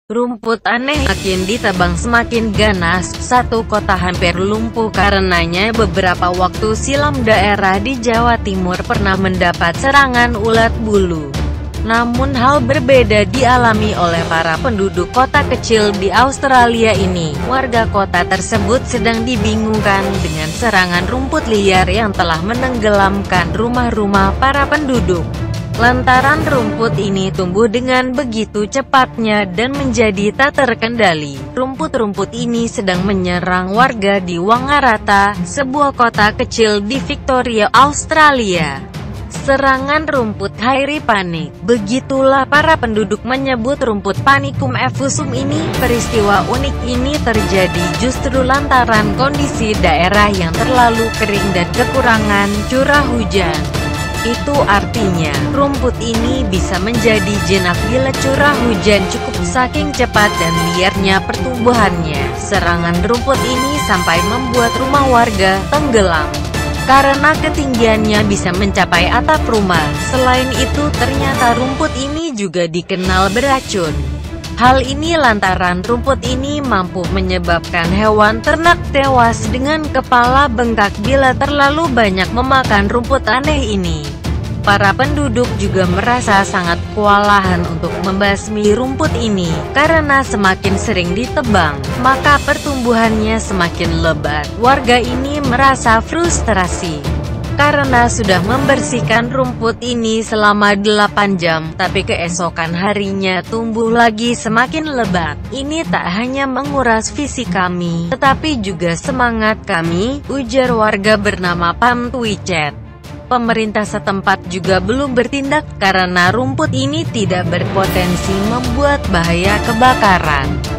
Rumput aneh makin ditebang semakin ganas, satu kota hampir lumpuh karenanya. Beberapa waktu silam daerah di Jawa Timur pernah mendapat serangan ulat bulu. Namun hal berbeda dialami oleh para penduduk kota kecil di Australia ini. Warga kota tersebut sedang dibingungkan dengan serangan rumput liar yang telah menenggelamkan rumah-rumah para penduduk. Lantaran rumput ini tumbuh dengan begitu cepatnya dan menjadi tak terkendali. Rumput-rumput ini sedang menyerang warga di Wangaratta, sebuah kota kecil di Victoria, Australia. Serangan rumput hairi panik. Begitulah para penduduk menyebut rumput Panicum effusum ini. Peristiwa unik ini terjadi justru lantaran kondisi daerah yang terlalu kering dan kekurangan curah hujan. Itu artinya, rumput ini bisa menjadi jinak bila curah hujan cukup. Saking cepat dan liarnya pertumbuhannya, serangan rumput ini sampai membuat rumah warga tenggelam. Karena ketinggiannya bisa mencapai atap rumah. Selain itu, ternyata rumput ini juga dikenal beracun. Hal ini lantaran rumput ini mampu menyebabkan hewan ternak tewas dengan kepala bengkak bila terlalu banyak memakan rumput aneh ini. Para penduduk juga merasa sangat kewalahan untuk membasmi rumput ini, karena semakin sering ditebang, maka pertumbuhannya semakin lebat. Warga ini merasa frustrasi karena sudah membersihkan rumput ini selama 8 jam, tapi keesokan harinya tumbuh lagi semakin lebat. Ini tak hanya menguras fisik kami, tetapi juga semangat kami, ujar warga bernama Pam Twichet. Pemerintah setempat juga belum bertindak karena rumput ini tidak berpotensi membuat bahaya kebakaran.